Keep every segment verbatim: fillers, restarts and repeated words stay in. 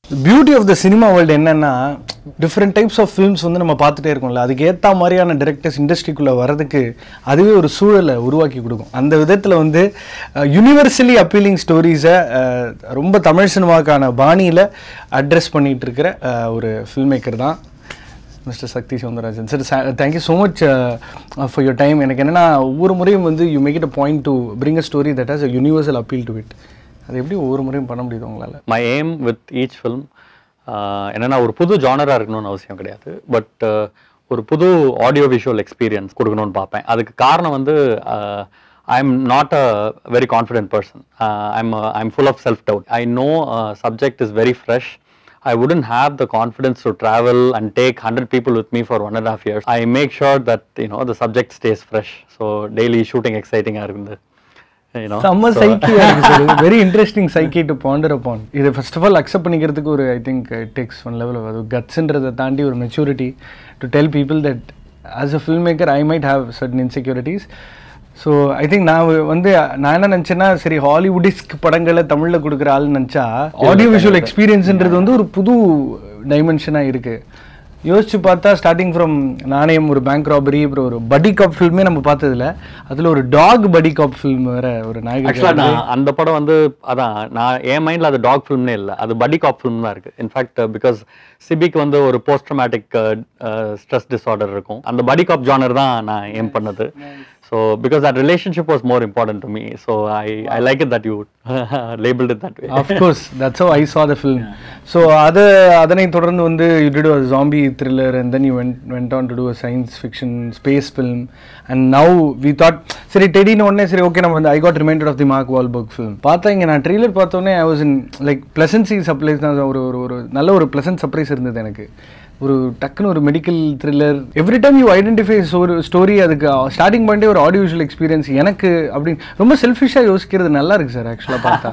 The beauty of the cinema world என்னன்னா different types of films வந்து நம்ம பார்த்துட்டே இருக்கோம்ல, அதுக்கு ஏற்ற மாதிரியான directors இண்டஸ்ட்ரிக்குள்ளே வரதுக்கு அதுவே ஒரு சூழலை உருவாக்கி கொடுக்கும். அந்த விதத்தில் வந்து யூனிவர்சலி அப்பீலிங் ஸ்டோரிஸை ரொம்ப தமிழ் சினிமாவுக்கான பாணியில் அட்ரெஸ் பண்ணிகிட்டு இருக்கிற ஒரு ஃபில்ம் மேக்கர் தான் mister Sakthi Soundararajan sir. Thank you so much for your time. எனக்கு என்னென்னா ஒவ்வொரு முறையும் வந்து you make it a point to bring a story that has a universal appeal to it. அது எப்படி ஒவ்வொரு முறையும் பண்ண முடியுது உங்களால்? My aim with each film என்னென்னா ஒரு புது ஜானராக இருக்கணும்னு அவசியம் கிடையாது, பட் ஒரு புது ஆடியோ விஷுவல் எக்ஸ்பீரியன்ஸ் கொடுக்கணும்னு பார்ப்பேன். அதுக்கு காரணம் வந்து I am not a very confident person. I'm I'm full of self doubt. I know subject is very fresh. I wouldn't have the confidence to travel and take one hundred people with me for one and a half years. I make sure that, you know, the subject stays fresh. So daily shooting exciting ah irundhu. You know, some psyche is very interesting psyche to ponder upon. Idu first of all accept pannikkiradhukku or I think it takes one level of guts endradha taandi or maturity to tell people that as a filmmaker I might have certain insecurities. So I think நான் வந்து நான் என்ன நினச்சேன்னா, சரி ஹாலிவுட்டிஸ்க் படங்களை தமிழில் கொடுக்குற ஆள்னு நினச்சா ஆடியோ விஷுவல் எக்ஸ்பீரியன்ஸுன்றது வந்து ஒரு புது டைமென்ஷனாக இருக்குது. யோசிச்சு பார்த்தா ஸ்டார்டிங் ஃப்ரம் நாணயம், ஒரு பேங்க் ராபரி, அப்புறம் ஒரு படி காப் ஃபில்மே நம்ம பார்த்ததில்ல, அதில் ஒரு டாக் படி காப் ஃபில்ம் வேற ஒரு நாயகன். அந்த படம் வந்து அதான் நான் என் மைண்டில் அது டாக் ஃபில்ம்னே இல்லை, அது படி காப் ஃபில்ம் தான் இருக்குது. இன்ஃபேக்ட் பிகாஸ் சிபிக்கு வந்து ஒரு போஸ்ட் ட்ராமேட்டிக் ஸ்ட்ரெஸ் டிஸார்டர் இருக்கும், அந்த படி காப் ஜானர் தான் நான் ஏம் பண்ணது. So because that relationship was more important to me, so I I like it that you labeled it that way. Of course, that's how I saw the film. Yeah. So adu adanai thodarndu vandu you did a zombie thriller and then you went went on to do a science fiction space film, and now we thought seri Teddy no onne seri okay nam I got reminded of the Mark Wahlberg film. Paatha inga na trailer paathone I was in like pleasant surprise na oru oru nalla oru pleasant surprise irundhathu enakku. ஒரு டக்குன்னு ஒரு medical thriller, every time you identify ஒரு story, அதுக்கு starting பாயிண்டே ஒரு audio visual experience எனக்கு அப்படின்னு ரொம்ப செல்ஃபிஷாக யோசிக்கிறது நல்லா இருக்குது சார். ஆக்சுவலாக பார்த்தா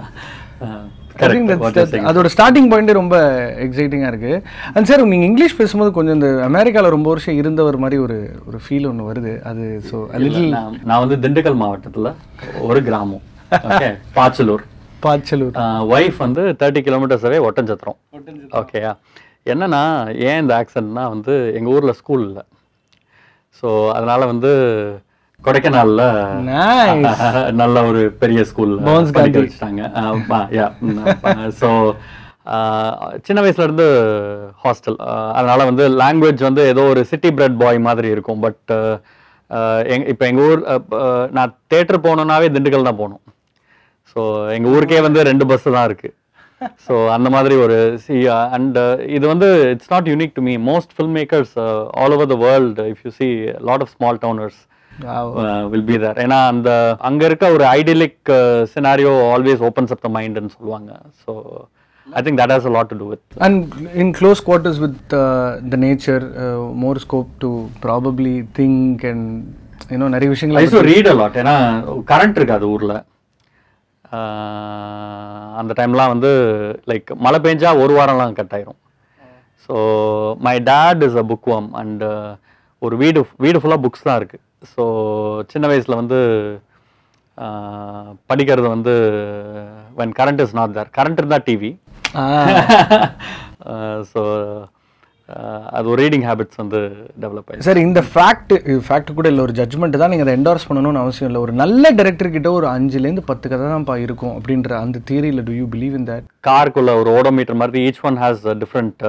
அதோட ஸ்டார்டிங் பாயிண்டே ரொம்ப எக்ஸைட்டிங்காக இருக்குது. அண்ட் சார் நீங்கள் இங்கிலீஷ் பேசும்போது கொஞ்சம் இந்த அமெரிக்காவில் ரொம்ப வருஷம் இருந்தவர் மாதிரி ஒரு ஒரு ஃபீல் ஒன்று வருது. அது ஸோ நான் வந்து திண்டுக்கல் மாவட்டத்தில் ஒரு கிராமம், பாச்சலூர். பாச்சலூர் ஒய்ஃப் வந்து தேர்ட்டி கிலோமீட்டர்ஸ் அவே ஒட்டஞ்சத்திரம். ஓகேயா, என்னன்னா ஏன் இந்த ஆக்சன்ட்னா வந்து எங்கள் ஊரில் ஸ்கூல் இல்லை, ஸோ அதனால் வந்து கொடைக்கானலில் நல்ல ஒரு பெரிய ஸ்கூலில் படிக்க வச்சுட்டாங்க. ஸோ சின்ன வயசுலேருந்து ஹாஸ்டல், அதனால் வந்து லாங்குவேஜ் வந்து ஏதோ ஒரு சிட்டி பிரெட் பாய் மாதிரி இருக்கும். பட் எங் இப்போ எங்கள் ஊர் நான் தேட்டர் போகணுன்னாவே திண்டுக்கல் தான் போகணும். ஸோ எங்கள் ஊருக்கே வந்து ரெண்டு பஸ்ஸு தான் இருக்குது. ஸோ அந்த மாதிரி ஒரு சி அண்ட் இது வந்து it's not unique to me. Most film makers all over the world, if you see lot of small towners will be there. ஏன்னா அந்த அங்கே இருக்க ஒரு idyllic scenario always opens up the மைண்ட்னு சொல்லுவாங்க. So I think that has a lot to do with. And in close quarters with uh, the nature, uh, more scope to probably think and, you know, நிறைய விஷயங்கள். I used to read a lot. ஏன்னா current இருக்காது ஊரில். அந்த டைம்லாம் வந்து like மழை பெஞ்சா ஒரு வாரம்லாம் கட் ஆயிரும். So my dad is a bookworm and ஒரு வீடு வீடு ஃபுல்லாக புக்ஸ் தான் இருக்குது. ஸோ சின்ன வயசில் வந்து படிக்கிறது வந்து when current is not there, current இருந்தால் டிவி. ஸோ அது ஒரு ரீடிங் ஹேபிட்ஸ் வந்து டெவலப் ஆகிடும். சார் இந்த ஃபேக்ட் ஃபேக்ட் கூட இல்லை, ஒரு ஜட்ஜ்மெண்ட் தான், நீங்கள் அதை என்டார்ஸ் பண்ணணும்னு அவசியம் இல்லை. ஒரு நல்ல டைரக்டர் கிட்ட ஒரு அஞ்சுலேருந்து பத்து கதை தான்ப்பா இருக்கும் அப்படின்ற அந்த தியரியில் do you believe in that? காருக்குள்ள ஒரு ஓடோமீட்டர் மாதிரி each one has different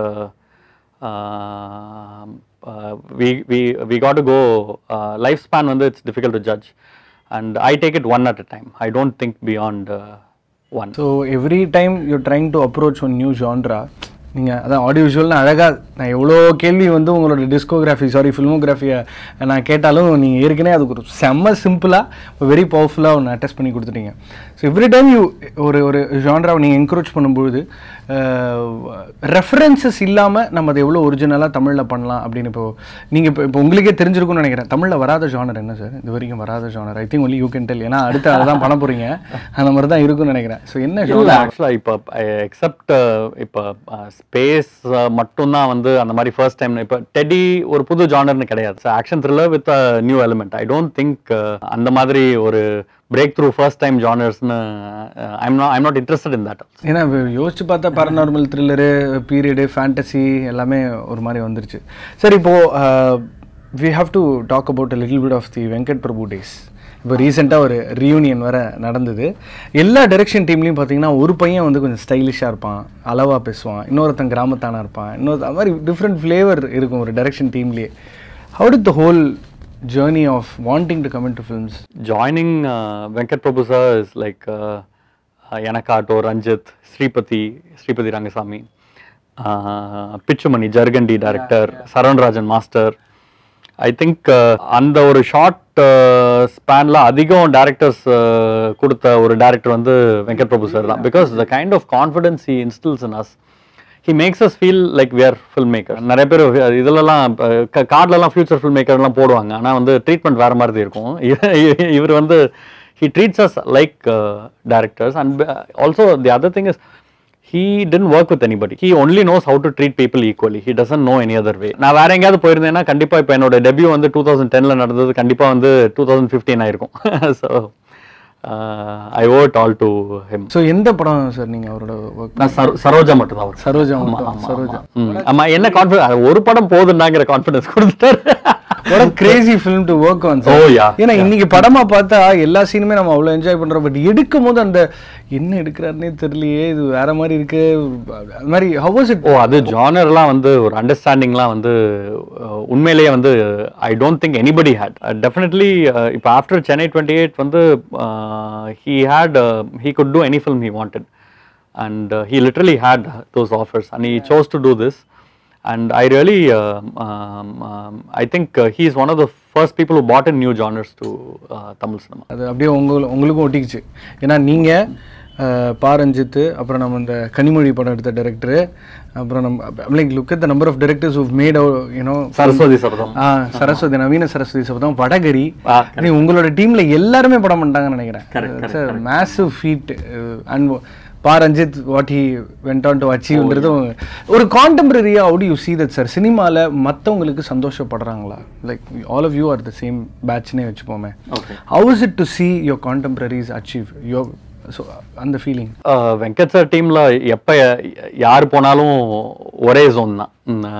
we we we got to go life span வந்து it's difficult to judge and I take it one at a time. I don't think beyond one. So every time you trying to approach one new genre. நீங்கள் அதான் audio விஷுவல்னு அழகாக நான் எவ்வளோ கேள்வி வந்து உங்களோட discography sorry ஃபில்மோகிராஃபியை நான் கேட்டாலும் நீங்கள் ஏற்கனவே அதுக்கு ஒரு செம்ம சிம்பிளாக வெரி பவர்ஃபுல்லாக ஒன்று அட்டெஸ்ட் பண்ணி கொடுத்துட்டீங்க. ஸோ எவ்ரி டைம் யூ ஒரு ஒரு ஜான்ராவை நீங்கள் என்கரேஜ் பண்ணும்பொழுது ரெஃபரன்சஸ் இல்லாமல் நம்ம அதை எவ்வளோ ஒரிஜினலாக தமிழில் பண்ணலாம் அப்படின்னு இப்போ நீங்கள் இப்போ இப்போ உங்களுக்கே தெரிஞ்சிருக்கும்னு நினைக்கிறேன். தமிழில் வராத ஜானர் என்ன சார்? இது வரைக்கும் வராத genre I think only you can tell. ஏன்னா அடுத்து அதை தான் பண்ண போகிறீங்க, அந்த மாதிரி தான் இருக்குன்னு நினைக்கிறேன். ஸோ என்ன ஜானர் ஆக்சுவலாக இப்போ எக்ஸப்ட் இப்போ ஸ்பேஸ் மட்டும்தான் வந்து அந்த மாதிரி ஃபர்ஸ்ட் டைம். இப்போ டெடி ஒரு புது ஜானர்னு கிடையாது. Action thriller with new element. I don't think அந்த மாதிரி ஒரு பிரேக் த்ரூ ஃபர்ஸ்ட் டைம் ஜானர்ஸ்னு I'm not I'm not interested in that. ஏன்னா யோசிச்சு பார்த்தா பேரநார்மல் த்ரில்லரு, பீரியடு, ஃபேண்டசி எல்லாமே ஒரு மாதிரி வந்துருச்சு. சரி, இப்போது we have to talk about a little bit of the Venkat Prabhu days. இப்போ ரீசெண்டாக ஒரு ரியூனியன் வர நடந்தது. எல்லா டைரக்ஷன் டீம்லேயும் பார்த்தீங்கன்னா ஒரு பையன் வந்து கொஞ்சம் ஸ்டைலிஷாக இருப்பான், அளவாக பேசுவான், இன்னொருத்தன் கிராமத்தானா இருப்பான், இன்னொரு அது மாதிரி டிஃப்ரெண்ட் ஃப்ளேவர் இருக்கும் ஒரு டைரக்ஷன் டீம்லேயே. How did the whole journey of wanting to come into films? Joining uh, Venkat Prabhu sir is like uh, uh, Yanakato, Ranjit, Sripati, Sripati Rangasamy, uh, Pichumani, Jargandi director, yeah, yeah. Saran Rajan master. I think அந்த ஒரு short ஸ்பேனில் அதிகம் directors கொடுத்த ஒரு director வந்து Venkat Prabhu sir தான். Because the kind of confidence he instils in us, he makes us feel like we are filmmakers. நிறைய பேர் இதெல்லாம் கார்ட்லலாம் ஃபியூச்சர் ஃபில்ம் மேக்கர்லாம் போடுவாங்க, ஆனால் வந்து ட்ரீட்மெண்ட் வேறு மாதிரி இருக்கும். இவர் வந்து he treats us like uh, directors. And also the other thing is he didn't work with anybody. He only knows how to treat people equally. He doesn't know any other way. நான் வேற எங்கேயாவது போயிருந்தேன்னா கண்டிப்பாக இப்போ என்னோட debut வந்து two thousand டென்ல நடந்தது, கண்டிப்பாக வந்து டூ தௌசண்ட் ஃபிஃப்டீன் ஆயிருக்கும். So I owe it all to him. So எந்த படம் சார் நீங்கள் அவரோட ஒர்க்? நான் சரோஜா மட்டும் தான். சரோஜா சரோஜா ஆமா, என்ன கான்ஃபிடன்ஸ், ஒரு படம் போதுன்னாங்கிற கான்ஃபிடன்ஸ் கொடுத்துட்டாரு. What a crazy film to work on, sir. Oh yeah. ஏன்னா இன்னைக்கு படமா பார்த்தா எல்லா சீனுமே நம்ம அவ்வளோ என்ஜாய் பண்றோம், பட் எடுக்கும் போது அந்த என்ன எடுக்கிறாருன்னே தெரியலையே, இது வேற மாதிரி இருக்கு அது மாதிரி. how was it? ஓ, அது ஜானர்லாம் வந்து ஒரு அண்டர்ஸ்டாண்டிங்லாம் வந்து உண்மையிலேயே வந்து I don't think anybody had. Definitely இப்போ ஆஃப்டர் சென்னை டுவெண்ட்டி எயிட் வந்து he had he could do any film he wanted, and he literally had those offers and he chose to do this. And I really, uh, um, um, I think uh, he is one of the first people who brought in new genres to uh, Tamil cinema. அது அப்படியே உங்க உங்களுக்கும் ஒட்டிக்கிச்சு. ஏன்னா நீங்கள் பாரஞ்சித்து, அப்புறம் நம்ம இந்த கனிமொழி படம் எடுத்த டைரக்டரு, அப்புறம் நம்ம like look at the number of directors who made you know Saraswathi Sabatham, ah Saraswati நவீன சரஸ்வதி சபதம், வடகரி, உங்களோட டீமில் எல்லாருமே படம் பண்ணிட்டாங்கன்னு நினைக்கிறேன். Sir massive feat. And Paranjith what he went on to அச்சீவ்ன்றது ஒரு கான்டெம்பரரியாக how do you see that sir? சினிமாவில் மற்றவங்களுக்கு சந்தோஷப்படுறாங்களா? Like all of you are the same பேட்ச்னே வச்சுப்போமே. How is it to see your contemporaries achieve your so அந்த feeling? Venkat sir டீமில் எப்போ யார் போனாலும் ஒரே ஜோன் தான்.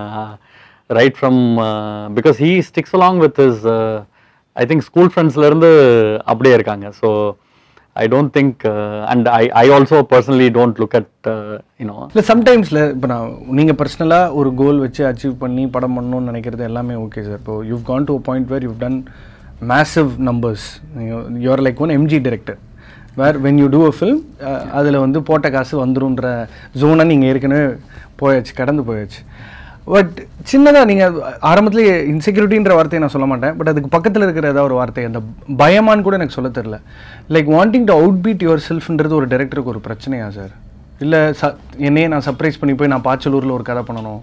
Right from because he sticks along with his I think school ஃப்ரெண்ட்ஸ்லேருந்து அப்படியே இருக்காங்க. So I don't think uh, and I I also personally don't look at uh, you know இல்லை சம்டைம்ஸில் இப்போ நான் நீங்கள் பர்சனலாக ஒரு கோல் வச்சு அச்சீவ் பண்ணி படம் பண்ணணும்னு நினைக்கிறது எல்லாமே ஓகே சார். இப்போ you've gone to a point where you've done massive numbers. You're like one MG director where when you do a film அதில் வந்து போட்ட காசு வந்துருன்ற ஜோனை நீங்கள் ஏற்கனவே போயாச்சு, கடந்து போயாச்சு. பட் சின்னதாக நீங்கள் ஆரம்பத்துலேயே இன்செக்யூரிட்டின்ற வார்த்தையை நான் சொல்ல மாட்டேன், பட் அதுக்கு பக்கத்தில் இருக்கிற ஏதாவது ஒரு வார்த்தை, அந்த பயமான்னு கூட எனக்கு சொல்ல தெரில. Like wanting to out beat your செல்ஃப்ன்றது ஒரு டைரக்டருக்கு ஒரு பிரச்சனையா சார்? இல்லை ச என்னையே நான் சர்ப்ரைஸ் பண்ணி போய் நான் பாச்சலூரில் ஒரு கதை பண்ணணும்?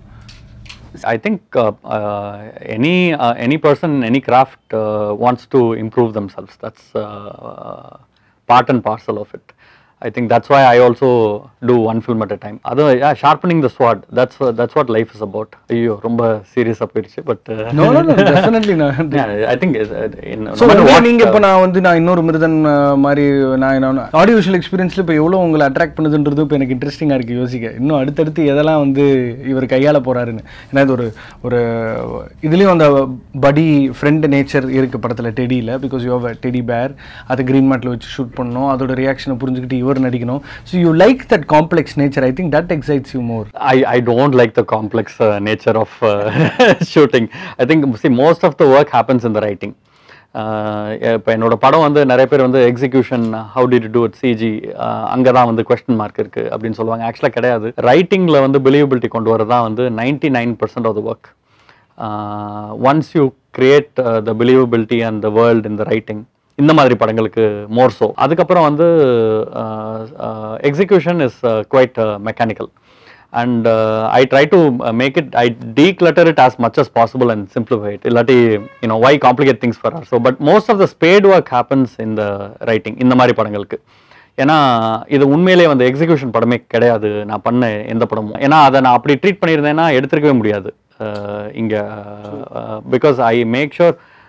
I think uh, uh, any uh, any person, any craft uh, wants to improve themselves. That's uh, uh, part and parcel of it. I think that's why I also do one film at a time. Other, yeah, sharpening the sword. That's uh, that's what life is about. ஐயோ ரொம்ப சீரியஸா போயிடுச்சு. But no no no definitely no. Yeah, I think in so நீங்க இப்ப நான் வந்து நான் இன்னொரு மிருதன் மாதிரி நான் ஆடியோ விஷுவல் எக்ஸ்பீரியன்ஸ்ல இப்ப எவ்வளவு உங்களை அட்ராக்ட் பண்ணுதுன்றது இப்ப எனக்கு இன்ட்ரெஸ்டிங்கா இருக்கு யோசிக்க. இன்னும் அடுத்தடுத்து எதெல்லாம் வந்து இவர் கையாள போறாருன்னு. ஏன்னா இது ஒரு ஒரு இதுலயும் அந்த படி ஃப்ரெண்ட் நேச்சர் இருக்கு படத்துல டெடியில. Because you have teddy bear, அதை கிரீன் மேட்ல வச்சு ஷூட் பண்ணணும், அதோட ரியாக்ஷனை புரிஞ்சுக்கிட்டு நடிக்கணும். So you like that complex nature. I think that excites you more. I I don't like the complex uh, nature of uh, shooting. I think see most of the work happens in the writing. இப்போ என்னோட படம் வந்து நிறைய பேர் வந்து execution how did do it CG அங்கே தான் வந்து கொஸ்டின் மார்க் இருக்குது அப்படின்னு சொல்லுவாங்க. ஆக்சுவலாக கிடையாது. ரைட்டிங்கில் வந்து பிலீவபிலிட்டி கொண்டு வரது தான் வந்து ninety nine percent of the work. Once you create the believability and the world in the writing, இந்த மாதிரி படங்களுக்கு மோர் ஸோ. அதுக்கப்புறம் வந்து execution is quite mechanical and I try to make it I declutter it as much as possible and simplify it. இல்லாட்டி you know why complicate things for are. So but most of the spade work happens in the writing இந்த மாதிரி படங்களுக்கு. ஏன்னா இது உண்மையிலேயே வந்து execution படமே கிடையாது நான் பண்ண எந்த படமும். ஏன்னா அதை நான் அப்படி ட்ரீட் பண்ணியிருந்தேன்னா எடுத்துருக்கவே முடியாது இங்கே. Because I make sure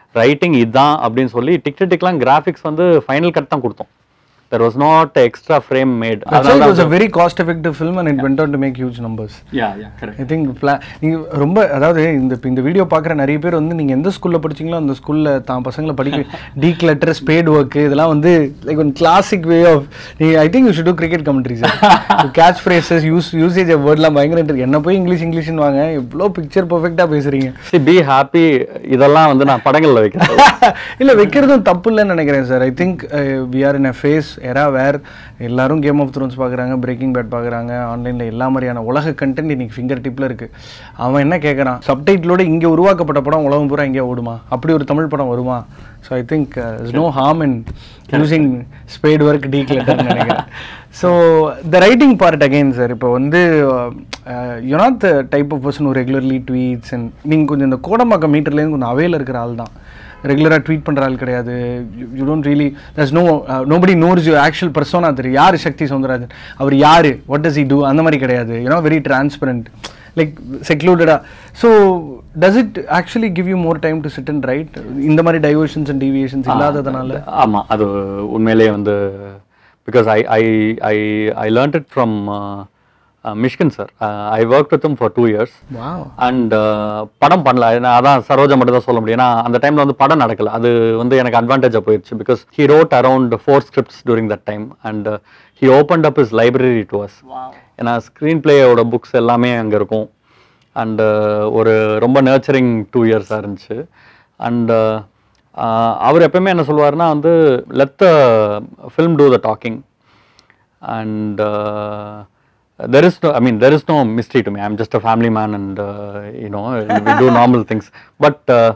writing இதுதான் அப்படின்னு சொல்லி டிக் டிக்லாம் கிராஃபிக்ஸ் வந்து ஃபைனல் கட் தான் கொடுத்தோம். There was not extra frame made. That's why it was a very cost effective film and it yeah. went on to make huge numbers. Yeah, yeah, correct. I think நீங்க ரொம்ப அதாவது இந்த இந்த video பார்க்குற நிறைய பேர் வந்து நீங்கள் எந்த ஸ்கூலில் படிச்சிங்களோ அந்த ஸ்கூலில் தான் பசங்களை படிக்க டீக்ளட்டர் ஸ்பேட் ஒர்க்கு இதெல்லாம் வந்து like one classic way of I think you should do cricket commentaries catch phrases use usage of வேர்ட்லாம் பயங்கர இருக்கு. என்ன போய் இங்கிலீஷ் இங்கிலீஷ்னு வாங்க எவ்வளோ பிக்சர் பர்ஃபெக்டாக பேசுகிறீங்க. பி ஹாப்பி இதெல்லாம் வந்து நான் படங்களில் வைக்கிறேன். இல்லை வைக்கிறதும் தப்பு இல்லைன்னு நினைக்கிறேன் sir. I think we are in a phase era where எல்லாரும் கேம் ஆஃப் த்ரோன்ஸ் பார்க்குறாங்க, பிரேக்கிங் பேட் பார்க்குறாங்க, ஆன்லைனில் எல்லா மாதிரியான உலக கண்டென்ட் இன்னைக்கு ஃபிங்கர் டிப்பில் இருக்குது. அவன் என்ன கேட்குறான், சப்டைட்டிலோட இங்கே உருவாக்கப்பட்ட படம் உலகம் பூரா இங்கே ஓடுமா, அப்படி ஒரு தமிழ் படம் வருமா? So I think is no harm in using spade work டீக்ளட்டர்னு நினைக்கிறேன். So the writing part again sir, இப்போ வந்து you not the type of person ஒரு ரெகுலர்லி ட்வீட்ஸ் அண்ட் நீங்கள் கொஞ்சம் இந்த கோடம்பாக்கம் மீட்டர்லேருந்து கொஞ்சம் அவையில் இருக்கிற ஆள் தான், ரெகுலராக ட்வீட் பண்ணுற ஆள் கிடையாது. You don't really that's no nobody knows your actual persona தெரியும். யார் சக்தி சௌந்தரராஜன், அவர் யார், வாட் டஸ் ஹி டூ, அந்த மாதிரி கிடையாது. யூனோ வெரி டிரான்ஸ்பரண்ட், லைக் செக்லூடடாக. So does it actually give you more time to sit and write இந்த மாதிரி டைவர்ஷன்ஸ் அண்ட் டீவியேஷன்ஸ் இல்லாததுனால? ஆமாம், அது உண்மையிலேயே வந்து because I I I I learnt it from Mysskin sir. I work with him for two years and படம் பண்ணல. அதான் சரோஜா மட்டும் தான் சொல்ல முடியும். ஏன்னா அந்த டைமில் வந்து படம் நடக்கல. அது வந்து எனக்கு அட்வான்டேஜாக போயிடுச்சு. Because he wrote around four scripts during that time and he opened up his library to us. ஏன்னா ஸ்க்ரீன் பிளேயோட புக்ஸ் எல்லாமே அங்கே இருக்கும். அண்டு ஒரு ரொம்ப நர்ச்சரிங் டூ இயர்ஸாக இருந்துச்சு. அண்டு அவர் எப்பவுமே என்ன சொல்லுவார்னா வந்து let the film do the talking and there is no, I mean there is no mystery to me. I'm just a family man and uh, you know we do normal things. But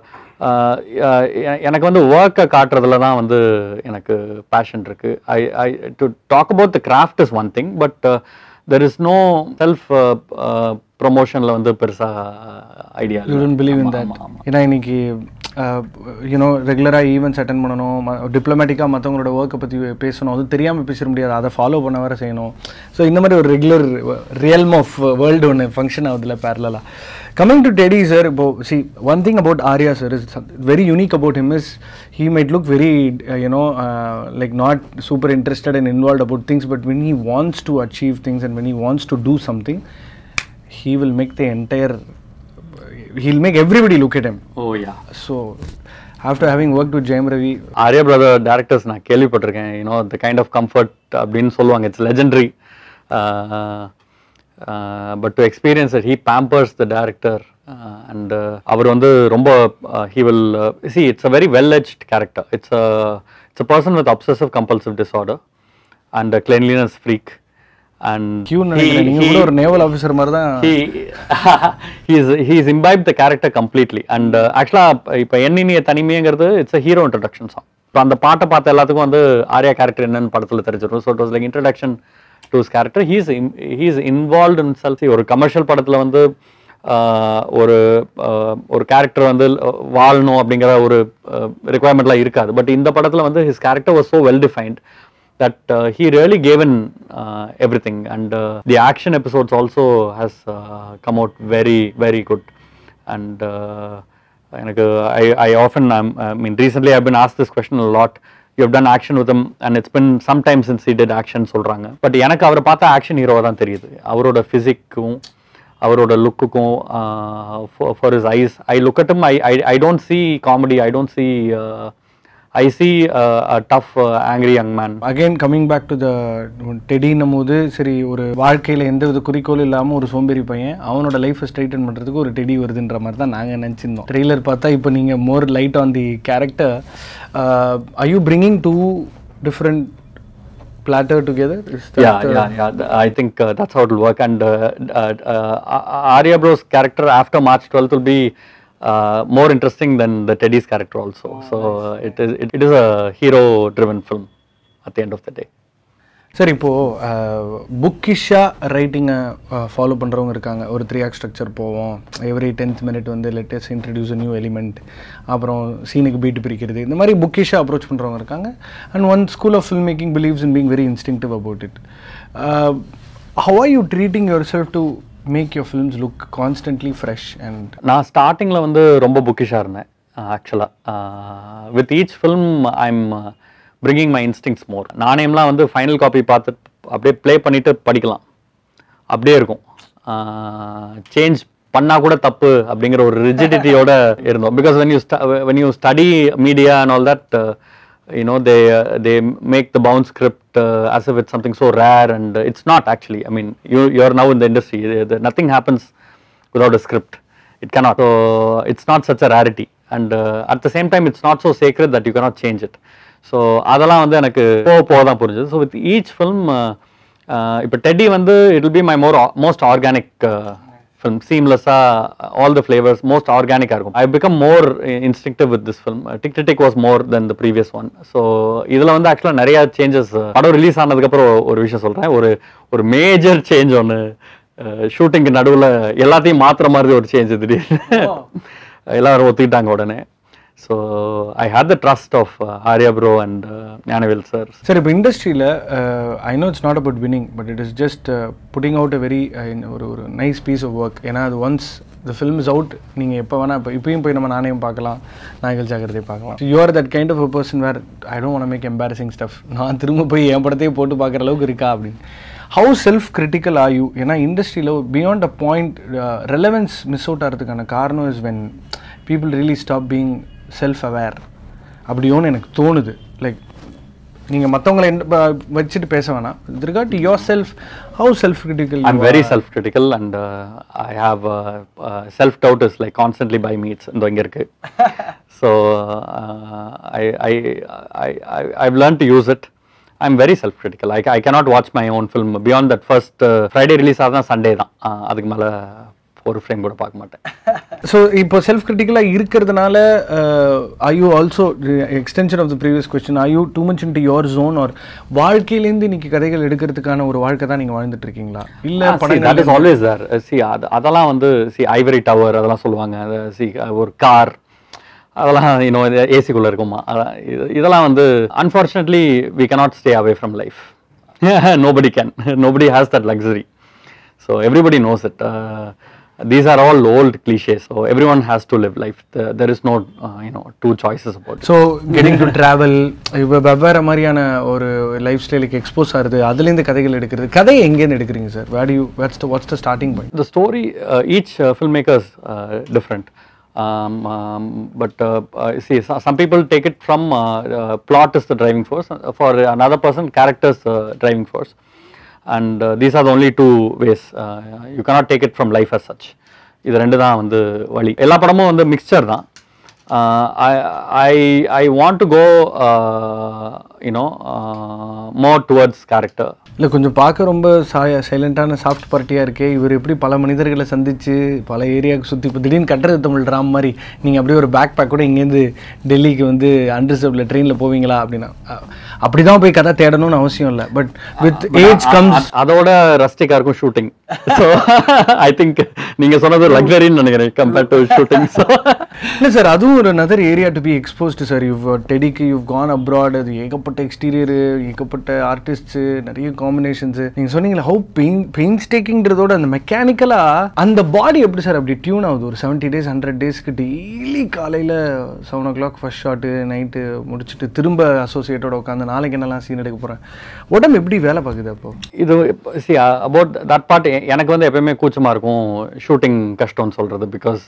எனக்கு வந்து ஒர்க்கை காட்டுறதுல தான் வந்து எனக்கு passion இருக்கு. I I do talk about the craft is one thing, but there is no self ப்ரொமோஷனில் வந்து பெருசாக idea. You don't believe in that. ஏன்னா இன்னைக்கு யூனோ ரெகுலராக ஈவெண்ட்ஸ் அட்டன் பண்ணணும், டிப்ளமேட்டிக்காக மற்றவங்களோட ஒர்க்கை பற்றி பேசணும், அது தெரியாமல் பேச முடியாது, அதை ஃபாலோ பண்ண வர செய்யணும். ஸோ இந்த மாதிரி ஒரு ரெகுலர் ரியல்ம் ஆஃப் வேர்ல்டு ஒன்று ஃபங்க்ஷன் ஆகுதுல பேரலாக. கமிங் டு டெடி சார், இப்போ see one thing about Arya sir is very unique about him is he might look very uh, you know uh, like not super interested and involved about things, but when he wants to achieve things and when he wants to do something, he will make the entire he'll make everybody look at him. Oh yeah. So after having worked with Jayam Ravi, Arya brother directors na kelvi pattiruken, you know the kind of comfort abdin solvanga, it's legendary. uh, uh, but to experience it, he pampers the director uh, and அவர் வந்து ரொம்ப he will uh, see it's a very well edged character. It's a it's a person with obsessive compulsive disorder and a cleanliness freak. And he, he, ஒரு naval officer மாதிரி தான் he he's he's imbibed the character completely. And uh, actually இப்போ எண்ணினிய தனிமைங்கிறது it's a hero introduction song. இப்போ அந்த பாட்டை பார்த்த எல்லாத்துக்கும் வந்து ஆர்யா கேரக்டர் என்னன்னு படத்தில் தெரிஞ்சிடும். So it was like introduction to his character. He's he's involved in self. ஒரு கமர்ஷியல் படத்தில் வந்து ஒரு ஒரு கேரக்டர் வந்து வாழணும் அப்படிங்கிற ஒரு ரிக்குவயர்மெண்ட்லாம் இருக்காது. பட் இந்த படத்தில் வந்து his character was so well defined that uh, he really gave in uh, everything, and uh, the action episodes also has uh, come out very very good. And uh, I, I often I'm, I mean recently I've been asked this question a lot. You have done action with him and it's been some time since he did action சொல்றாங்க. But எனக்கு அவரை பார்த்தா action ஹீரோவா தான் தெரியுது. அவரோட ஃபிசிக்கும் அவரோட லுக்குக்கும் for his eyes, I look at him, I I, I don't see comedy, I don't see uh, I see uh, a tough, uh, angry young man. Again, coming back to the Teddy நம்மோது சரி ஒரு வாழ்க்கையில் எந்த வித குறிக்கோள் இல்லாமல் ஒரு சோம்பேறி பையன் அவனோட லைஃப்பை ஸ்ட்ரைட்டன் பண்ணுறதுக்கு ஒரு டெடி வருதுன்ற மாதிரி தான் நாங்கள் நினச்சிருந்தோம். ட்ரெய்லர் பார்த்தா இப்போ நீங்கள் more light on the character. Are you bringing two different platter together? Is that yeah, yeah, yeah. I think uh, that's how it will work. And uh, uh, uh, Arya bro's character after March twelfth will be Uh, more interesting than the Teddy's character also. Oh, so nice. uh, it is it, it is a hero driven film at the end of the day. Sir இப்போது புக்கிஷாக ரைட்டிங்கை follow பண்ணுறவங்க இருக்காங்க. ஒரு three act structure போவோம், every tenth minute வந்து let us introduce a new element, அப்புறம் சீனுக்கு பீட்டு பிரிக்கிறது, இந்த மாதிரி புக்கிஷாக அப்ரோச் பண்ணுறவங்க இருக்காங்க. And one school of film making believes in being very instinctive about it. How are you treating your self to make your films look constantly fresh? And நான் ஸ்டார்டிங்கில் வந்து ரொம்ப புக்கிஷாக இருந்தேன். ஆக்சுவலாக. With each film I am bringing my instincts more. நாணயம்லாம் வந்து final copy பார்த்து அப்படியே ப்ளே பண்ணிவிட்டு படிக்கலாம், அப்படியே இருக்கும். சேஞ்ச் பண்ணால் கூட தப்பு அப்படிங்கிற ஒரு ரிஜிடிட்டியோட இருந்தோம். Because when you when you study media and all that, you know, they uh, they make the bound script uh, as if it's something so rare, and uh, it's not actually. I mean, you you're now in the industry. The, the, nothing happens without a script. It cannot. So it's not such a rarity, and uh, at the same time, it's not so sacred that you cannot change it. So அதெல்லாம் வந்து எனக்கு போக போக தான் புரிஞ்சது. So with each film, இப்போ Teddy வந்து it will be my more most organic uh, film, seamless, all the flavors, most organic இருக்கும். I become more instinctive with this film. Tick Tick Tick was more than the previous one. So இதில் வந்து ஆக்சுவலாக நிறைய changes. படம் release ஆனதுக்கப்புறம் ஒரு விஷயம் சொல்கிறேன். ஒரு ஒரு மேஜர் சேஞ்ச் ஒன்று ஷூட்டிங்கு நடுவில் எல்லாத்தையும் மாற்றுற மாதிரி ஒரு சேஞ்ச் திடீர்னு எல்லாரும் ஒத்துக்கிட்டாங்க உடனே. So I had the trust of uh, Arya bro and uh, Gnanavel sir. Sir, இப்போ இண்டஸ்ட்ரியில் I know it's not about winning, but it is just uh, putting out a very uh, ஒரு ஒரு nice piece of work. ஏன்னா அது once the film is out, நீங்கள் எப்போ வேணால் இப்போ இப்பயும் போய் நம்ம நாணயம் பார்க்கலாம், நாயகல் ஜாக்கிரதை பார்க்கலாம். So you are that kind of a person where I don't want to make embarrassing stuff. நான் திரும்ப போய் என் படத்தையே போட்டு பார்க்குற அளவுக்கு இருக்கா அப்படின்னு. How self-critical are you? ஏன்னா இண்டஸ்ட்ரியில் beyond a point uh, relevance miss out ஆகிறதுக்கான காரணம் is when people really stop being self-aware. அப்படியோன்னு எனக்கு தோணுது. லைக் நீங்கள் மற்றவங்களை வச்சுட்டு பேச வேணாம். With regard to yourself, how self-critical you are? I'm very self-critical, and uh, I have uh, uh, self-doubt is like constantly by me. It's இங்க இருக்கு. So uh, I I I I I've learned to use it. I'm very self-critical. I I cannot watch my own film beyond that first uh, Friday release ஆகுதுனா Sunday தான். அதுக்கு மேலே ஒரு frame கூட பார்க்க மாட்டேன். ஸோ இப்போ செல்ஃப் கிரிட்டிக்கலாக இருக்கிறதுனால are you also extension of the previous question, are you too much into your zone, or வாழ்க்கையிலேருந்து இன்னைக்கு கதைகள் எடுக்கிறதுக்கான ஒரு வாழ்க்கை தான் நீங்கள் வாழ்ந்துட்டு இருக்கீங்களா? இல்லை that is always there. See அது அதெல்லாம் வந்து சி ஐவரி டவர் அதெல்லாம் சொல்லுவாங்க. சி ஒரு கார் அதெல்லாம் இன்னும் ஏசிக்குள்ளே இருக்குமா, அதான் இதெல்லாம் வந்து unfortunately we cannot stay away from life. Nobody can, nobody has that luxury. So everybody knows it. These are all old cliches, so everyone has to live life. The, there is no uh, you know two choices about it. So getting to travel, இப்போ வெவ்வேறு மாதிரியான ஒரு life ஸ்டைலுக்கு expose ஆகுது, அதுலேருந்து கதைகள் எடுக்கிறது. கதை எங்கேருந்து எடுக்கிறீங்க sir? Where do you what's the what's the starting point? The story, uh, each uh, filmmaker is uh, different. Um, um, but uh, uh, see, some people take it from uh, uh, plot is the driving force. For another person, characters uh, driving force. And uh, these are the only two ways. Uh, you cannot take it from life as such. இது ரெண்டு தான் வந்து வழி. எல்லா படமும் வந்து mixer தான். I I I want to go uh, you know uh, more towards character. இல்லை கொஞ்சம் பார்க்க ரொம்ப சாய சைலண்டான சாஃப்ட் பார்ட்டியாக இருக்கே, இவர் எப்படி பல மனிதர்களை சந்தித்து பல ஏரியாவுக்கு சுற்றி இப்போ திடீர்னு கட்டுறது தமிழ் ட்ராம் மாதிரி நீங்கள் அப்படியே ஒரு பேக் பேக் கூட இங்கேருந்து டெல்லிக்கு வந்து அன்ரிசர்வ்டில் ட்ரெயினில் போவீங்களா அப்படின்னா அப்படி தான் போய் கதை தேடணும்னு அவசியம் இல்லை. பட் வித் ஏஜ் கம்ஸ் அதோட ரஸ்டிக்காக இருக்கும் ஷூட்டிங். ஸோ ஐ திங்க் நீங்கள் சொன்னது லக்ஸரின்னு நினைக்கிறேன் கம்பேர்ட் டு ஷூட்டிங். ஸோ இல்லை சார், அதுவும் ஒரு another area to be exposed to, sir. You டெடிக்கு யூ கான் அப்ராட், அது ஏகப்பட்ட எக்ஸ்டீரியரு, ஏகப்பட்ட ஆர்டிஸ்ட்ஸு, நிறைய காம்பினேஷன்ஸு. நீங்கள் சொன்னீங்களா ஹவு பெயின் பெயின்ஸ் டேக்கிங்கிறதோட அந்த மெக்கானிக்கலாக அந்த பாடி எப்படி சார் அப்படி டியூன் ஆகுது? ஒரு செவன்ட்டி டேஸ் ஹண்ட்ரட் டேஸ்க்கு டெய்லி காலையில் seven o'clock first shot, night முடிச்சுட்டு திரும்ப அசோசியேட்டோட உட்காந்து நாளைக்கு என்னெல்லாம் சீன் எடுக்க போகிறேன், உடம்பு எப்படி வேலை பார்க்குது? அப்போ இது சி அபவுட் தட் பார்ட் எனக்கு வந்து எப்பயுமே கூச்சமாக இருக்கும் ஷூட்டிங் கஷ்டம்னு சொல்கிறது. Because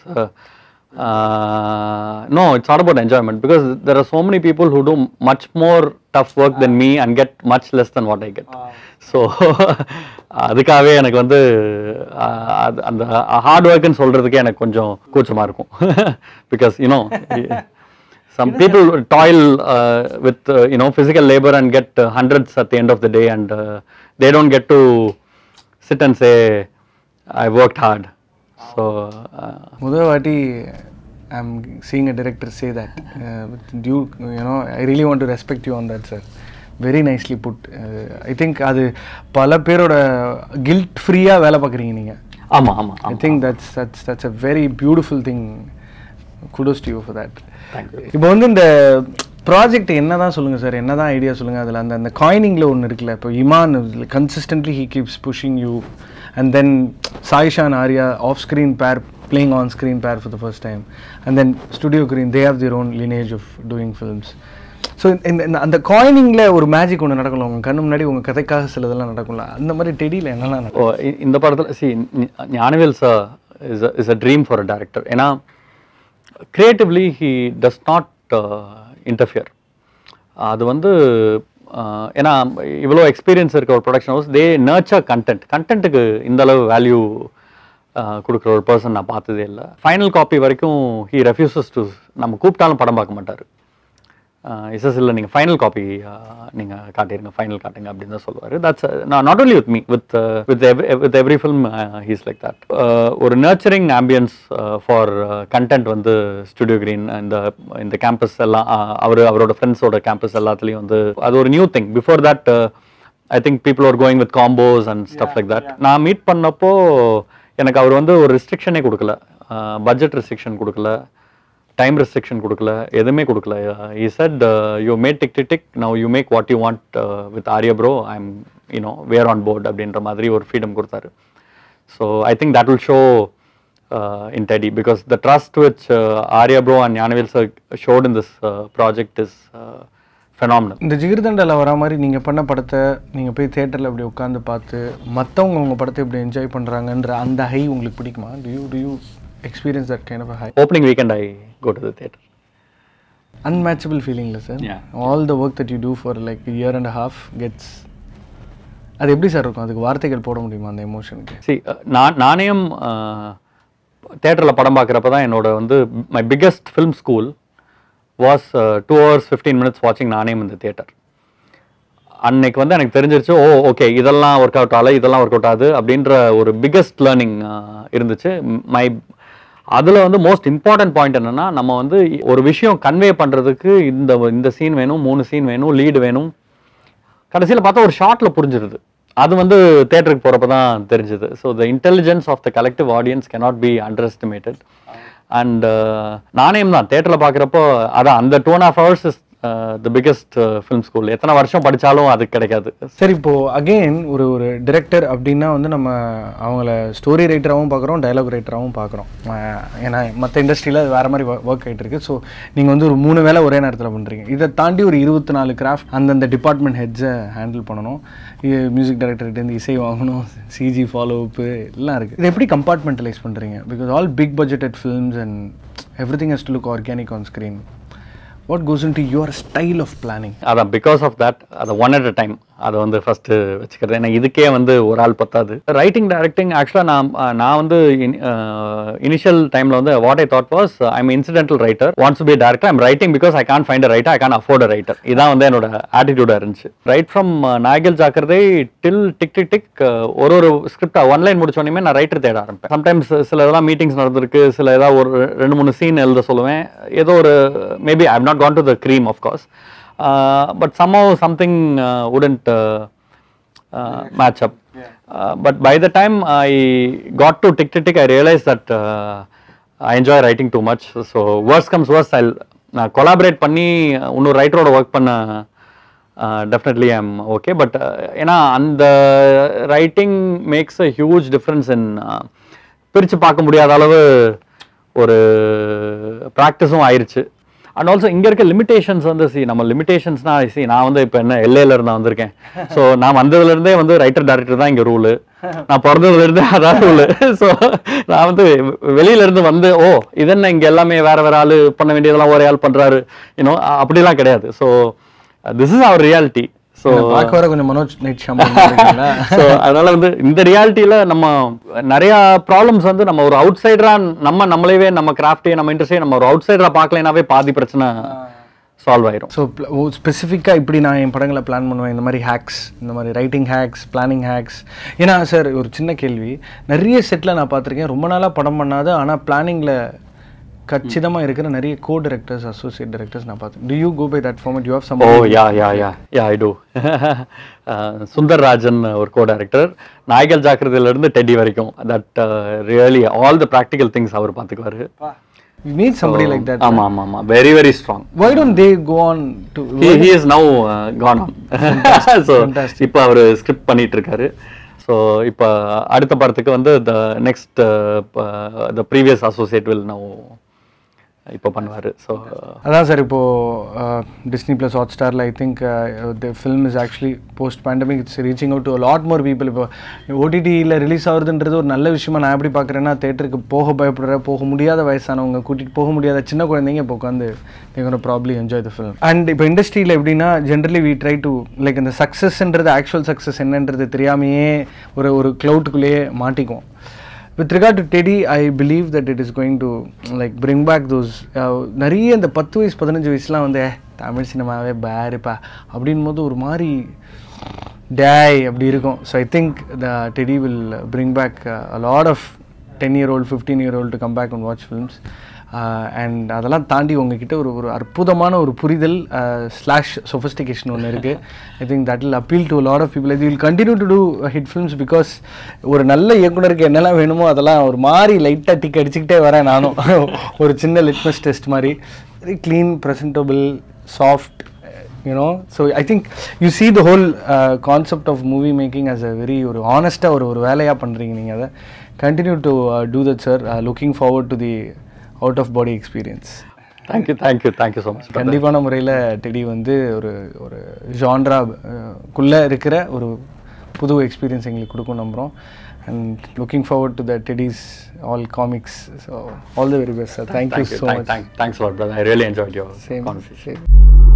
Uh, no, it's not about enjoyment, because there are so many people who do much more tough work than me and get much less than what I get. So அதுக்காகவே எனக்கு வந்து அந்த heart ஒர்க்குன்னு சொல்கிறதுக்கே எனக்கு கொஞ்சம் கூச்சமாக இருக்கும். Because you know some people toil uh, with uh, you know physical labor and get uh, hundreds at the end of the day, and uh, they don't get to sit and say I worked hard. So முதல் வாட்டி I'm seeing a director say that. Uh, you, you know, I really want to respect you on that, sir. Very nicely put. Uh, I think அது பல பேரோட guilt ஃப்ரீயாக வேலை பார்க்குறீங்க நீங்கள். ஆமாம் ஆமாம். I think that's that's that's a very beautiful thing. Kudos to you for that. Thank you. இப்போ வந்து இந்த ப்ராஜெக்ட் என்ன தான் சொல்லுங்கள் சார், என்ன தான் ஐடியா சொல்லுங்கள். அதில் அந்த அந்த காயினிங்கில் ஒன்று இருக்குல்ல, இப்போ Imman consistently he keeps pushing you, and then Saisha and Arya off screen pair playing on screen pair for the first time, and then Studio Green, they have their own lineage of doing films. So இந்த அந்த காயினிங்கில் ஒரு magic ஒன்று நடக்கல, உங்கள் கண்ணு முன்னாடி உங்கள் கதைக்காக சிலதெல்லாம் நடக்கும்ல, அந்த மாதிரி டெடியில் என்னெல்லாம் நடக்கும்? இந்த படத்தில் C Gnanavel sir is is a dream for a director. ஏன்னா creatively he does not interfere. அது வந்து ஏன்னா இவ்வளோ எக்ஸ்பீரியன்ஸ் இருக்க ஒரு production house, they nurture content. கண்டென்ட்டுக்கு இந்த அளவு வேல்யூ கொடுக்குற ஒரு பர்சன் நான் பார்த்ததே இல்லை. ஃபைனல் காப்பி வரைக்கும் ஹி ரெஃப்யூசஸ் டு, நம்ம கூப்பிட்டாலும் படம் பார்க்க மாட்டார். இசஸ் இல்லை, நீங்கள் ஃபைனல் காப்பி நீங்கள் காட்டிடுங்க, ஃபைனல் காட்டுங்க அப்படின்னு தான் சொல்லுவார். That's not only with me, with with with every film he's like that. ஒரு நர்ச்சரிங் ஆம்பியன்ஸ் ஃபார் கண்டென்ட் வந்து ஸ்டுடியோ கிரீன் இந்த இந்த கேம்பஸ் எல்லாம், அவர் அவரோட ஃப்ரெண்ட்ஸோட கேம்பஸ் எல்லாத்துலேயும் வந்து அது ஒரு new thing. Before that I think people are going with combos and stuff like that. நான் மீட் பண்ணப்போ எனக்கு அவர் வந்து ஒரு ரெஸ்ட்ரிக்ஷனே கொடுக்கல, பட்ஜெட் ரெஸ்ட்ரிக்ஷன் கொடுக்கல, டைம் ரெஸ்ட்ரிக்ஷன் கொடுக்கல, எதுவுமே கொடுக்கல. he said uh, you made tick tick tick, now you make what you want uh, with Arya bro, I'm you know we are on board அப்படின்ற மாதிரி ஒரு ஃப்ரீடம் கொடுத்தாரு. So I think that will show uh, in Teddy, because the trust which uh, Arya bro and Gnanavel sir showed in this uh, project is uh, phenomenal. இந்த ஜிகிர்தண்டால வர மாதிரி நீங்கள் பண்ண படத்தை நீங்கள் போய் தியேட்டரில் அப்படி உட்காந்து பார்த்து மற்றவங்க உங்கள் படத்தை எப்படி என்ஜாய் பண்ணுறாங்கன்ற அந்த ஹை உங்களுக்கு பிடிக்குமா? do you do you experience that kind of a high? Opening weekend I go to the theater. Unmatchable feeling la sir. Yeah. All the work that you do for like a year and a half gets, அது எப்படி sir இருக்கும்? அதுக்கு வார்த்தைகள் போட முடியுமா அந்த எமோஷனுக்கு? C நான் நானேயும் தேட்டரில் படம் பார்க்குறப்ப தான் என்னோட வந்து my biggest film school was two hours fifteen minutes வாட்சிங் நானேயும் இந்த தேட்டர். அன்னைக்கு வந்து எனக்கு தெரிஞ்சிருச்சு, ஓ ஓகே இதெல்லாம் ஒர்க் அவுட் ஆகலை, இதெல்லாம் ஒர்க் அவுட் ஆகுது அப்படின்ற ஒரு பிக்கஸ்ட் லேர்னிங் இருந்துச்சு. மை அதில் வந்து மோஸ்ட் இம்பார்ட்டன்ட் பாயிண்ட் என்னென்னா, நம்ம வந்து ஒரு விஷயம் கன்வே பண்ணுறதுக்கு இந்த இந்த சீன் வேணும், மூணு சீன் வேணும், லீடு வேணும், கடைசியில் பார்த்தா ஒரு ஷார்ட்டில் புரிஞ்சிருது. அது வந்து தேட்டருக்கு போகிறப்ப தான் தெரிஞ்சுது. So the intelligence of the collective audience cannot be underestimated. And நானேயும் தான் தேட்டரில் பார்க்குறப்போ அதான் அந்த two and half hours is the biggest film school. எத்தனை வருஷம் படித்தாலும் அது கிடைக்காது. சரி, இப்போது அகெயின் ஒரு ஒரு டிரெக்டர் அப்படின்னா வந்து நம்ம அவங்கள ஸ்டோரி ரைட்டராகவும் பார்க்குறோம், டைலாக் ரைட்டராகவும் பார்க்குறோம். ஏன்னா மற்ற இண்டஸ்ட்ரியில் அது வேறு மாதிரி ஒர்க் ஆகிட்டு இருக்கு. ஸோ நீங்கள் வந்து ஒரு மூணு வேலை ஒரே நேரத்தில் பண்ணுறீங்க. இதை தாண்டி ஒரு இருபத்தி நாலு கிராஃப்ட் அந்தந்த டிபார்ட்மெண்ட் ஹெட்ஸை ஹேண்டில் பண்ணணும். மியூசிக் டைரக்டர்கிட்டேருந்து இசை வாங்கணும், சிஜி ஃபாலோ அப்பு எல்லாம் இருக்குது. இது எப்படி கம்பார்ட்மெண்டலைஸ் பண்ணுறீங்க? Because all big budgeted films and every thing has to look organic on screen. What goes into your style of planning? அதான் பிகாஸ் ஆஃப் தட் அதை ஒன் அட் அ டைம் அதை வந்து first வச்சுக்கிறது. ஏன்னா இதுக்கே வந்து ஒரு ஆள் பத்தாது. ரைட்டிங் டைரக்டிங் ஆக்சுவலாக நான் நான் வந்து இனிஷியல் டைமில் வந்து what I thought was I'm incidental writer, wants to be director, I'm writing because I can find a writer, I can afford a writer. இதான் வந்து என்னோட ஆட்டிடியூடாக இருந்துச்சு. ரைட் ஃப்ரம் நாயகல் ஜாக்கிரதை டில் டிக் டிக் டிக் ஒரு ஒரு ஸ்கிரிப்டா ஒன்லைன் முடிச்சோடனே நான் ரைட்டர் தேட ஆரம்பிப்பேன். சம்டைம்ஸ் சில இதெல்லாம் மீட்டிங்ஸ் நடந்திருக்கு, சில ஏதாவது ஒரு ரெண்டு மூணு சீன் எழுத சொல்லுவேன். ஏதோ ஒரு maybe I have not gone to the cream of course, Uh, but somehow something uh, wouldn't uh, uh, match up. Yeah. Uh, but by the time I got to Tick Tick Tick, I realized that uh, I enjoy writing too much. So worst comes worst, I'll uh, collaborate பண்ணி இன்னொரு ரைட்டரோட work பண்ண uh, definitely I'm okay. But ஏன்னா அந்த writing makes a huge difference in பிரித்து பார்க்க முடியாத அளவு ஒரு ப்ராக்டிஸும் ஆயிடுச்சு. அண்ட் ஆல்சோ இங்கே இருக்க லிமிடேஷன்ஸ் வந்து சி நம்ம லிமிடேஷன்ஸ்னா சி நான் வந்து இப்போ என்ன எல்ஏல இருந்தா வந்திருக்கேன். ஸோ நான் வந்ததுலேருந்தே வந்து ரைட்டர் டேரக்டர் தான் இங்கே ரூலு, நான் பிறந்ததுலேருந்தே அதான் ரூலு. ஸோ நான் வந்து வெளியிலேருந்து வந்து ஓ இது என்ன இங்கே எல்லாமே வேற வேற ஆள் பண்ண வேண்டியதெல்லாம் ஒரே ஆள் பண்ணுறாரு இன்னும் அப்படிலாம் கிடையாது. So this is our reality. So கொஞ்சம் மனோஜ் ஸோ அதனால வந்து இந்த ரியாலிட்டியில நம்ம நிறைய ப்ராப்ளம்ஸ் வந்து நம்ம ஒரு அவுட் சைடரா நம்ம நம்மளவே நம்ம கிராஃப்டே நம்ம இன்ட்ரெஸ்டே நம்ம ஒரு அவுட் சைடரா பார்க்கலனாவே பாதி பிரச்சனை சால்வ் ஆயிரும். ஸோ ஸ்பெசிஃபிக்காக இப்படி நான் என் படங்களை பிளான் பண்ணுவேன், இந்த மாதிரி ஹேக்ஸ், இந்த மாதிரி ரைட்டிங் ஹேக்ஸ், பிளானிங் ஹேக்ஸ். ஏன்னா சார் ஒரு சின்ன கேள்வி, நிறைய செட்டில் நான் பார்த்துருக்கேன் ரொம்ப நாளாக படம் பண்ணாது ஆனால் பிளானிங்கில் கச்சிதமாக இருக்கிற நிறைய கோ டைரக்டர்ஸ், அசோசியேட் டைரக்டர்ஸ் நான் பார்த்தேன். Do you go by that format? You have some? Oh yeah yeah yeah yeah I do. Sundar Rajan ஒரு கோ டைரக்டர், நாயகல் ஜாக்கிரதையிலிருந்து டெடி வரைக்கும். That really all the practical things அவர் பார்த்துக்குவாரு. You need somebody so, like that. ஆமா ஆமா ஆமா very very strong. Why don't they go on to he, he is now uh, gone on. So இப்போ அவர் script பண்ணிட்டு இருக்காரு. So இப்போ அடுத்த படத்துக்கு வந்து the next the previous associate will know இப்போ பண்ணுவார். ஸோ அதான் சார் இப்போது டிஸ்னி ப்ளஸ் ஹாட் ஸ்டாரில் I think the film is actually post pandemic it's reaching out to lot more people. இப்போ ஓடிடியில் ரிலீஸ் ஆகுதுன்றது ஒரு நல்ல விஷயமா நான் எப்படி பார்க்குறேன்னா, தேட்டருக்கு போக பயப்படுற போக முடியாத வயசானவங்க கூட்டிகிட்டு போக முடியாத சின்ன குழந்தைங்க இப்போ உட்காந்து தேங்கன்னு probably enjoy the film. And இப்போ இண்டஸ்ட்ரியில் எப்படின்னா generally we try to like இந்த சக்ஸஸ்ன்றது ஆக்சுவல் சக்ஸஸ் என்னன்றது தெரியாமையே ஒரு ஒரு க்ளவுட்டுக்குள்ளேயே மாட்டிக்குவோம். With regard to Teddy, I believe that it is going to like bring back those நிறைய இந்த பத்து வயசு பதினஞ்சு வயசுலாம் வந்து தமிழ் சினிமாவே பேருப்பா அப்படின் போது ஒரு மாதிரி டேய் அப்படி இருக்கும். So I think the Teddy will bring back a lot of ten year old fifteen year old to come back and watch films. And அதெல்லாம் தாண்டி உங்ககிட்ட ஒரு ஒரு அற்புதமான ஒரு புரிதல் ஸ்லாஷ் சொஃபிஸ்டிகேஷன் ஒன்று இருக்குது. I think that will appeal to lot of people. I will continue to do hit films because ஒரு நல்ல இயக்குனருக்கு என்னெல்லாம் வேணுமோ அதெல்லாம் ஒரு மாதிரி லைட்டாக டிக் அடிச்சுக்கிட்டே வரேன் நானும். ஒரு சின்ன லிட்மஸ் டெஸ்ட் மாதிரி very clean presentable soft you know. So I think you see the whole concept of movie making as a very ஒரு ஆனஸ்ட்டாக ஒரு ஒரு வேலையாக பண்ணுறீங்க நீங்கள். அதை continue to do that sir. Looking forward to the out of body experience. Thank you thank you thank you so much. கண்டிப்பான முறையில் டெடி வந்து ஒரு ஒரு ஜான்ராக்குள்ளே இருக்கிற ஒரு புது எக்ஸ்பீரியன்ஸ் எங்களுக்கு கொடுக்கும் நம்புகிறோம். And looking forward to the Teddy's all comics. So all the very best sir. Thank you so much. Thanks lot brother. I really enjoyed your same conversation. Same